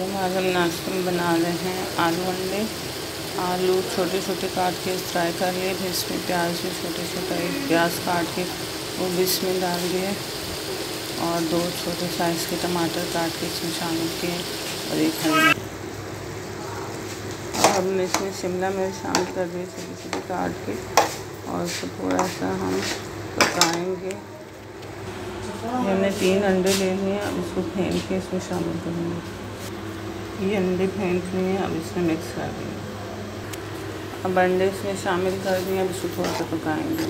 हम आज नाश्ते में बना रहे हैं आलू अंडे। आलू छोटे छोटे काट के फ्राई कर लिए, फिर इसमें प्याज भी छोटे छोटे प्याज काट के वो भी इसमें डाल दिए और 2 छोटे साइज़ के टमाटर काट के इसमें शामिल किए और एक हरी मिर्च। और हमने इसमें शिमला मिर्च शामिल कर दी छोटी छोटी काट के और उसको थोड़ा सा हम पकाएंगे। हमने 3 अंडे ले लिए, अब इसको फेंट के इसमें शामिल करेंगे। ये अंडे फेंट लिए, अब इसमें मिक्स कर देंगे। अब अंडे इसमें शामिल कर दिए, अब इसको थोड़ा सा पकाएंगे।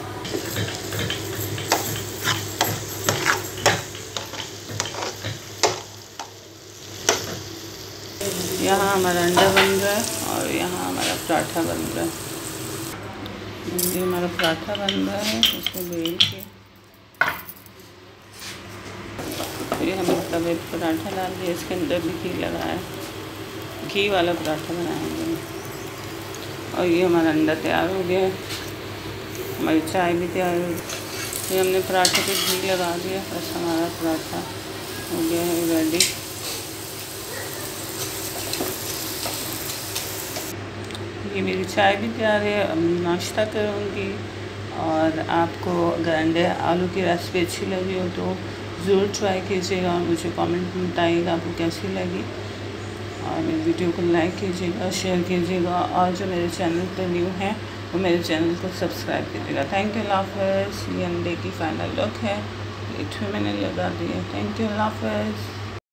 यहाँ हमारा अंडा बन रहा है और यहाँ हमारा पराठा बन रहा है। ये हमारा पराठा बन रहा है, इसमें बेल के ये हमने तवे पर पराठा डाल दिया, इसके अंदर भी घी लगाया, घी वाला पराठा बनाएंगे। और ये हमारा अंडा तैयार हो गया है, हमारी चाय भी तैयार हो गई। ये हमने पराठे पे घी लगा दिया, बस हमारा पराठा हो गया है रेडी। ये मेरी चाय भी तैयार है, अब नाश्ता करूँगी। और आपको अगर अंडे आलू की रेसिपी अच्छी लगी हो तो ज़रूर ट्राई कीजिएगा और मुझे कमेंट में बताइएगा आपको कैसी लगी। और मेरी वीडियो को लाइक कीजिएगा, शेयर कीजिएगा और जो मेरे चैनल पर न्यू हैं वो मेरे चैनल को सब्सक्राइब कीजिएगा। थैंक यू, अल्लाह हाफ़िज़। ये अंडे की फ़ाइनल लुक है, प्लेट में मैंने लगा दी है। थैंक यू, अल्लाह हाफ़िज़।